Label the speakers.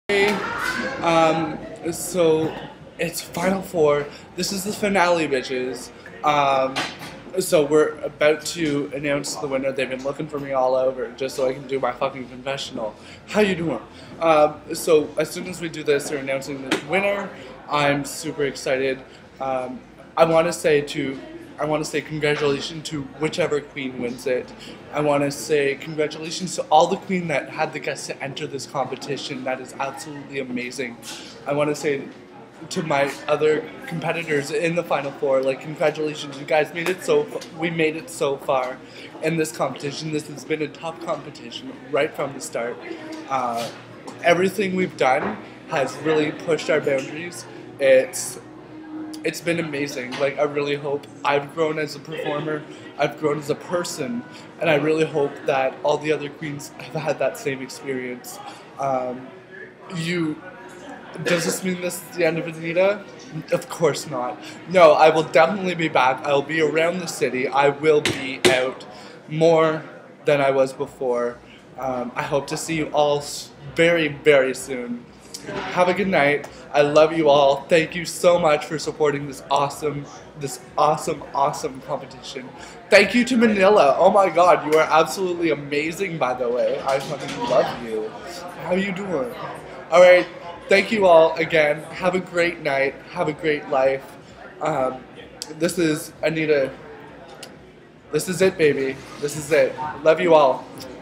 Speaker 1: Hey, so it's Final Four. This is the finale, bitches. So we're about to announce the winner. They've been looking for me all over just so I can do my fucking confessional. How you doing? So as soon as we do this, they're announcing the winner. I'm super excited. I want to say congratulations to whichever queen wins it. I want to say congratulations to all the queen that had the guts to enter this competition. That is absolutely amazing. I want to say to my other competitors in the Final Four, like, congratulations, you guys made it we made it so far in this competition. This has been a tough competition right from the start. Everything we've done has really pushed our boundaries. It's been amazing. Like, I really hope I've grown as a performer, I've grown as a person, and I really hope that all the other queens have had that same experience. Does this mean this is the end of Ineeda? Of course not. No, I will definitely be back. I will be around the city. I will be out more than I was before. I hope to see you all very, very soon. Have a good night. I love you all. Thank you so much for supporting this awesome competition. Thank you to Manila. Oh my god, you are absolutely amazing, by the way. I fucking love you. How you doing? Alright, thank you all again. Have a great night. Have a great life. This is Ineeda. This is it, baby. This is it. Love you all.